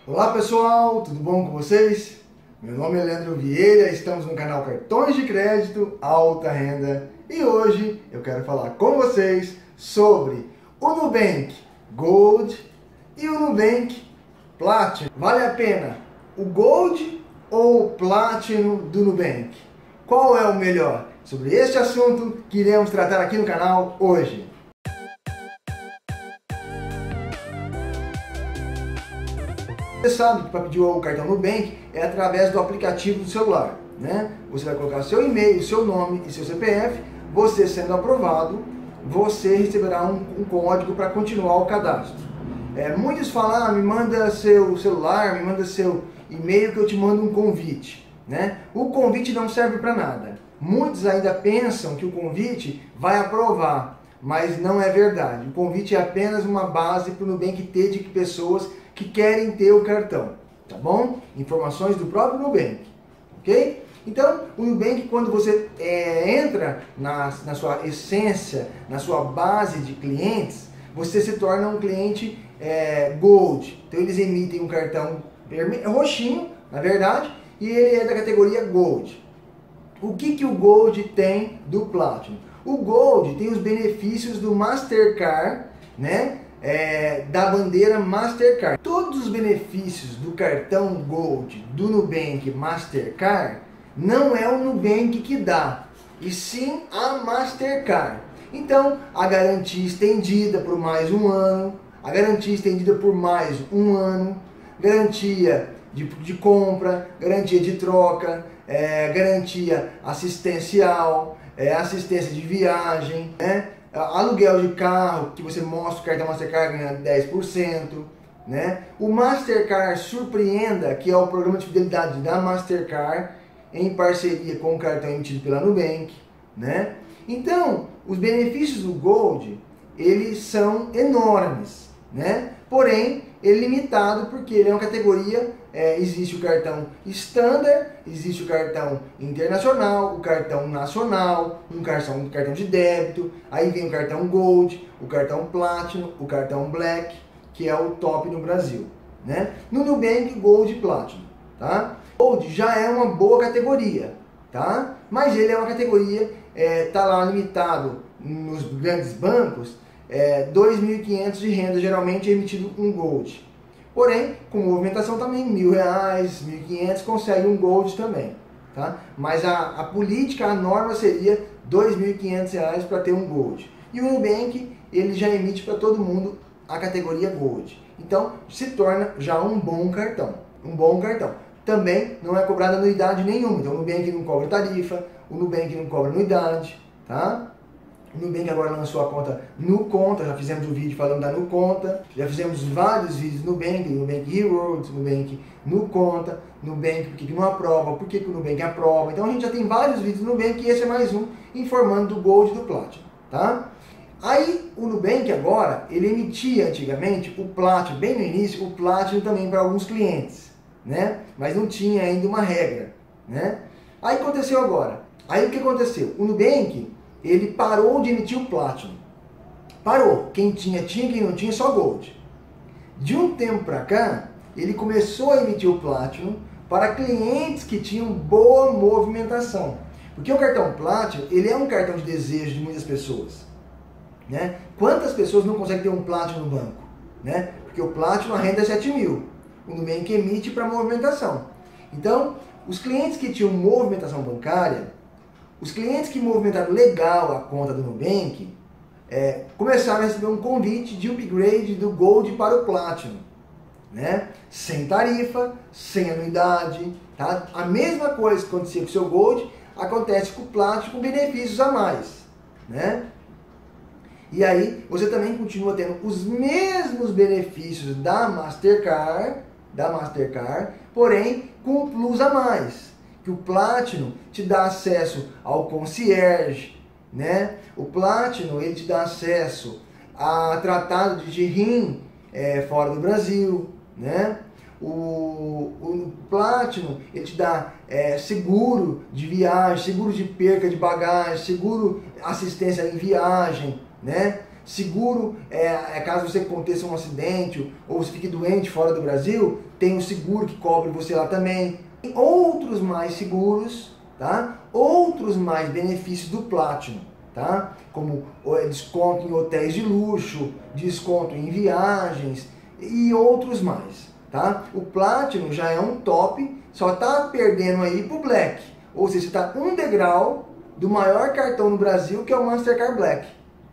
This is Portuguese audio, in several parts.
Olá pessoal, tudo bom com vocês? Meu nome é Leandro Vieira, estamos no canal Cartões de Crédito Alta Renda e hoje eu quero falar com vocês sobre o Nubank Gold e o Nubank Platinum. Vale a pena o Gold ou o Platinum do Nubank? Qual é o melhor? Sobre este assunto que iremos tratar aqui no canal hoje. Você sabe que para pedir o cartão Nubank é através do aplicativo do celular, né? Você vai colocar seu e-mail, seu nome e seu CPF. Você sendo aprovado, você receberá um código para continuar o cadastro. Muitos falam, me manda seu celular, me manda seu e-mail que eu te mando um convite, né? O convite não serve para nada. Muitos ainda pensam que o convite vai aprovar, mas não é verdade. O convite é apenas uma base para o Nubank ter de pessoas que querem ter o cartão, tá bom? Informações do próprio Nubank, ok? Então, o Nubank, quando você entra na sua essência, na sua base de clientes, você se torna um cliente Gold. Então, eles emitem um cartão roxinho, na verdade, e ele é da categoria Gold. O que o Gold tem do Platinum? O Gold tem os benefícios do Mastercard, né? Da bandeira Mastercard. Todos os benefícios do cartão Gold do Nubank Mastercard não é o Nubank que dá, e sim a Mastercard. Então, a garantia estendida por mais um ano, a garantia estendida por mais um ano, garantia de compra, garantia de troca, garantia assistencial, assistência de viagem, né? Aluguel de carro, que você mostra o cartão Mastercard ganha 10%, né? O Mastercard Surpreenda, que é o programa de fidelidade da Mastercard, em parceria com o cartão emitido pela Nubank, né? Então, os benefícios do Gold, eles são enormes, né? Porém, ele é limitado porque ele é uma categoria, existe o cartão Standard, existe o cartão Internacional, o cartão Nacional, um cartão de débito, aí vem o cartão Gold, o cartão Platinum, o cartão Black, que é o top no Brasil, né? No Nubank, Gold e Platinum, tá? Gold já é uma boa categoria, tá? Mas ele é uma categoria, tá lá limitado nos grandes bancos, 2.500 de renda, geralmente é emitido um Gold. Porém, com movimentação também, R$1.000, 1.500, consegue um Gold também, tá? Mas a política, a norma seria R$2.500 para ter um Gold. E o Nubank, ele já emite para todo mundo a categoria Gold. Então, se torna já um bom cartão. Um bom cartão. Também não é cobrada anuidade nenhuma. Então, o Nubank não cobra tarifa, o Nubank não cobra anuidade, tá? O Nubank agora lançou a conta NuConta, já fizemos um vídeo falando da NuConta, já fizemos vários vídeos no Nubank Rewards, Nubank NuConta, Nubank por que não aprova, por que o Nubank aprova. Então a gente já tem vários vídeos no Nubank e esse é mais um informando do Gold e do Platinum, tá? Aí o Nubank agora, ele emitia antigamente o Platinum, bem no início, o Platinum também para alguns clientes, né? Mas não tinha ainda uma regra, né? Aí aconteceu agora. Aí o que aconteceu? O Nubank, ele parou de emitir o Platinum. Parou. Quem tinha, quem não tinha, só Gold. De um tempo para cá, ele começou a emitir o Platinum para clientes que tinham boa movimentação. Porque o cartão Platinum, ele é um cartão de desejo de muitas pessoas, né? Quantas pessoas não conseguem ter um Platinum no banco, né? Porque o Platinum, a renda é 7.000. O Nubank emite para movimentação. Então, os clientes que tinham movimentação bancária, os clientes que movimentaram legal a conta do Nubank, começaram a receber um convite de upgrade do Gold para o Platinum, né? Sem tarifa, sem anuidade, tá? A mesma coisa que acontecia com o seu Gold, acontece com o Platinum com benefícios a mais, né? E aí você também continua tendo os mesmos benefícios da Mastercard, porém com o plus a mais. Que o Platinum te dá acesso ao concierge, né? O Platinum, ele te dá acesso a tratado de rim fora do Brasil, né? O Platinum, ele te dá seguro de viagem, seguro de perca de bagagem, seguro assistência em viagem, né? Seguro, caso você aconteça um acidente ou se fique doente fora do Brasil, tem o seguro que cobre você lá também. Tem outros mais seguros, tá? Outros mais benefícios do Platinum, tá? Como desconto em hotéis de luxo, desconto em viagens e outros mais, tá? O Platinum já é um top, só tá perdendo aí pro Black, ou seja, está um degrau do maior cartão no Brasil, que é o Mastercard Black.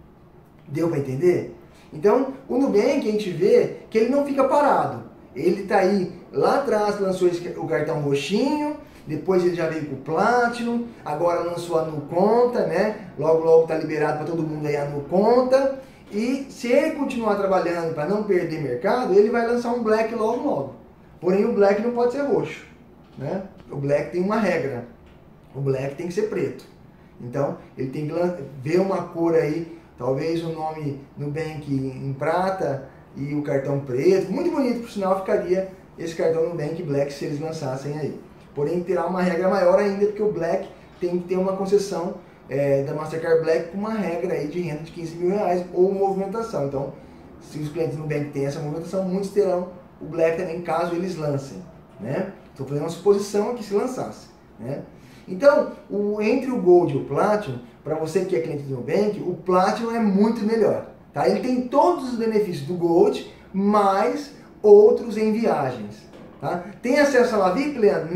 Deu para entender? Então, o Nubank, a gente vê que ele não fica parado. Ele tá aí, lá atrás lançou o cartão roxinho, depois ele já veio com o Platinum, agora lançou a NuConta, né? Logo, logo tá liberado para todo mundo aí a NuConta. E se ele continuar trabalhando para não perder mercado, ele vai lançar um Black logo, logo. Porém, o Black não pode ser roxo, né? O Black tem uma regra. O Black tem que ser preto. Então, ele tem que ver uma cor aí, talvez o nome Nubank em prata e o cartão preto. Muito bonito, por sinal, ficaria esse cartão Nubank Black se eles lançassem aí. Porém, terá uma regra maior ainda, porque o Black tem que ter uma concessão da Mastercard Black com uma regra aí de renda de 15 mil reais ou movimentação. Então, se os clientes Nubank têm essa movimentação, muitos terão o Black também, caso eles lancem, né? Estou fazendo uma suposição aqui se lançasse, né? Então, entre o Gold e o Platinum, para você que é cliente do Nubank, o Platinum é muito melhor, tá? Ele tem todos os benefícios do Gold, mais outros em viagens, tá? Tem acesso à sala VIP, Leandro?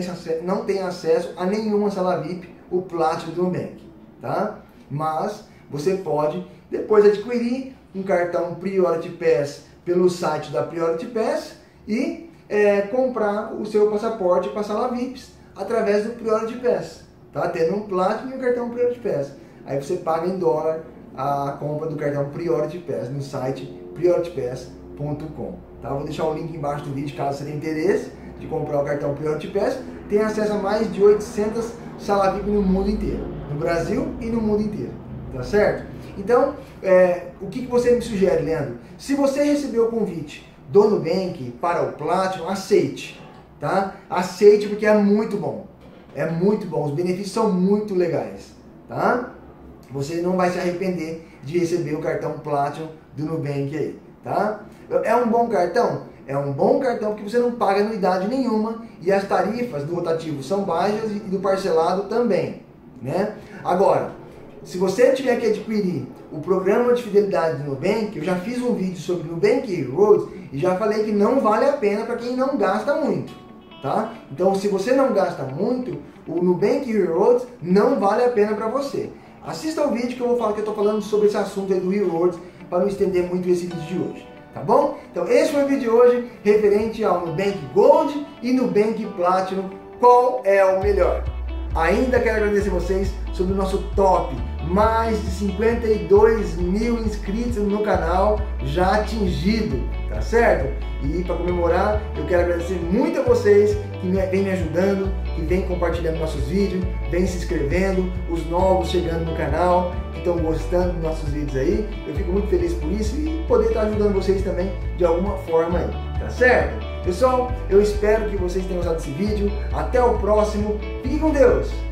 Não tem acesso a nenhuma sala VIP, o Platinum do Nubank, tá? Mas você pode depois adquirir um cartão Priority Pass pelo site da Priority Pass e comprar o seu passaporte para a sala VIPs através do Priority Pass, tá? Tendo um Platinum e um cartão Priority Pass. Aí você paga em dólar a compra do cartão Priority Pass no site prioritypass.com, tá? Vou deixar o link embaixo do vídeo caso você tenha interesse de comprar o cartão Priority Pass. Tem acesso a mais de 800 salas VIP no mundo inteiro, no Brasil e no mundo inteiro, tá certo? Então, o que você me sugere, Leandro? Se você recebeu o convite do Nubank para o Platinum, aceite. Tá? Aceite, porque é muito bom. É muito bom. Os benefícios são muito legais. Tá? Você não vai se arrepender de receber o cartão Platinum do Nubank aí. Tá? É um bom cartão? É um bom cartão porque você não paga anuidade nenhuma e as tarifas do rotativo são baixas e do parcelado também, né? Agora, se você tiver que adquirir o programa de fidelidade do Nubank, eu já fiz um vídeo sobre Nubank Heroes e já falei que não vale a pena para quem não gasta muito. Tá? Então, se você não gasta muito, o Nubank Rewards não vale a pena para você. Assista o vídeo que eu vou falar, que eu estou falando sobre esse assunto aí do Rewards, para não estender muito esse vídeo de hoje, tá bom? Então, esse foi o vídeo de hoje, referente ao Nubank Gold e Nubank Platinum, qual é o melhor? Ainda quero agradecer vocês sobre o nosso top, mais de 52 mil inscritos no canal já atingido, tá certo? E para comemorar, eu quero agradecer muito a vocês que vem me ajudando, que vem compartilhando nossos vídeos, vem se inscrevendo, os novos chegando no canal, que estão gostando dos nossos vídeos aí. Eu fico muito feliz por isso e poder estar ajudando vocês também de alguma forma aí, tá certo? Pessoal, eu espero que vocês tenham gostado desse vídeo. Até o próximo. Fique com Deus!